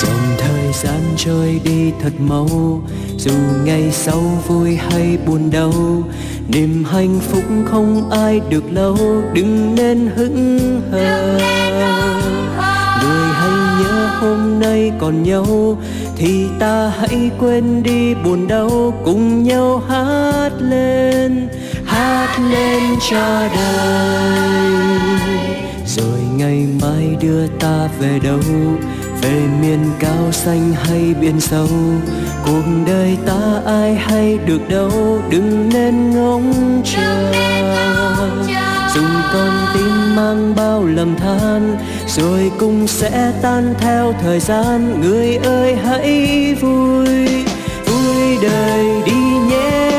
Dòng thời gian trôi đi thật mau, dù ngày sau vui hay buồn đau, niềm hạnh phúc không ai được lâu, đừng nên hững hờ. Người hãy nhớ hôm nay còn nhau, thì ta hãy quên đi buồn đau, cùng nhau hát lên cho đời. Rồi ngày mai đưa ta về đâu, về miền cao xanh hay biển sâu, cuộc đời ta ai hay được đâu, đừng nên ngóng chờ. Dùng con tim mang bao lầm than, rồi cũng sẽ tan theo thời gian. Người ơi hãy vui vui đời đi nhé,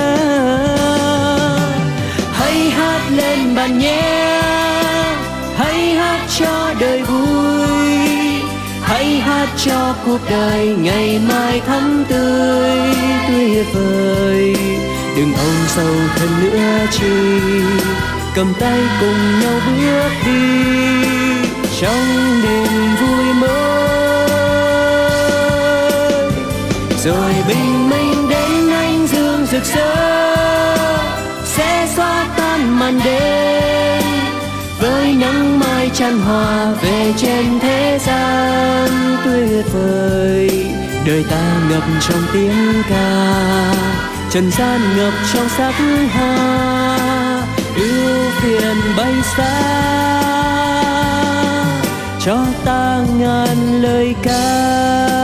hãy hát lên bạn nhé, hãy hát cho đời vui, hãy hát cho cuộc đời ngày mai thắm tươi tuyệt vời. Đừng âu sầu thêm nữa chi, cầm tay cùng nhau bước đi trong niềm vui mới. Rồi bình minh đến ánh dương rực rỡ, sẽ xóa tan màn đêm, với nắng mai chan hòa về trên thế gian tuyệt vời. Đời ta ngập trong tiếng ca, trần gian ngập trong sắc hoa, ưu phiền bay xa cho ta ngàn lời ca.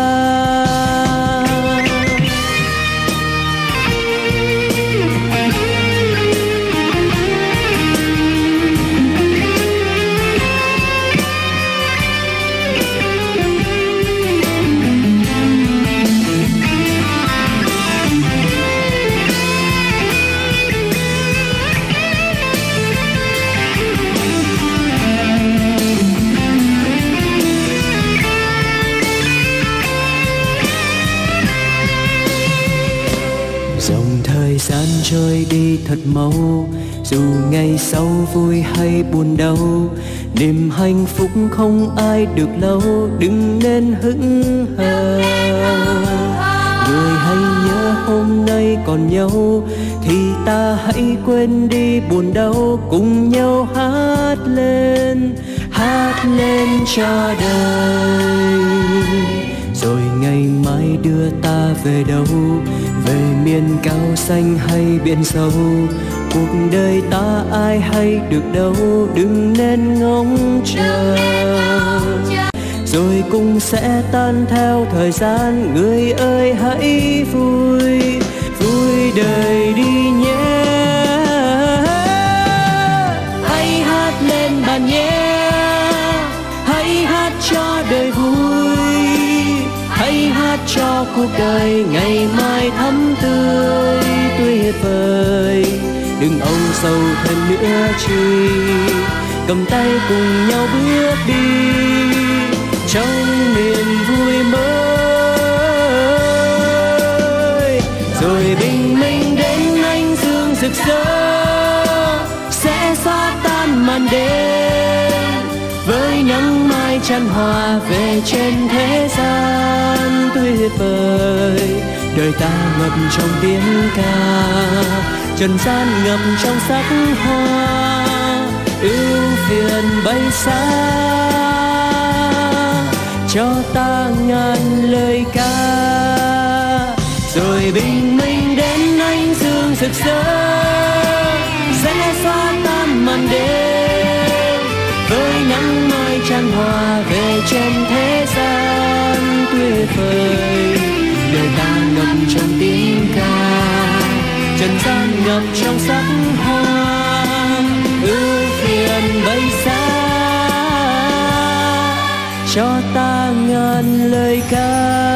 Thời gian trôi đi thật mau, dù ngày sau vui hay buồn đau, niềm hạnh phúc không ai được lâu, đừng nên hững hờ. Người hãy nhớ hôm nay còn nhau, thì ta hãy quên đi buồn đau, cùng nhau hát lên cho đời. Rồi ngày mai đưa ta về đâu, về miền cao xanh hay biển sâu, cuộc đời ta ai hay được đâu, đừng nên ngóng chờ. Rồi cũng sẽ tan theo thời gian. Người ơi hãy vui vui đời đi nhé, hãy hát lên bạn nhé, hãy hát cho đời vui, hãy hát cho cuộc đời ngày mai thắm tươi tuyệt vời. Đừng âu sầu thêm nữa chi, cầm tay cùng nhau bước đi trong niềm vui mới. Rồi bình minh đến ánh dương rực rỡ, sẽ xóa tan màn đêm, với nắng mai chan hòa về trên thế gian tuyệt vời. Đời ta ngập trong tiếng ca, trần gian ngập trong sắc hoa, ưu phiền bay xa cho ta ngàn lời ca. Rồi bình minh đến ánh dương rực rỡ, sẽ xóa tan màn đêm, với nắng mai chan hòa về trên thế gian tuyệt vời. Đời ta ngập trong tiếng ca, trần gian ngập trong sắc hoa, ưu phiền bay xa cho ta ngàn lời ca.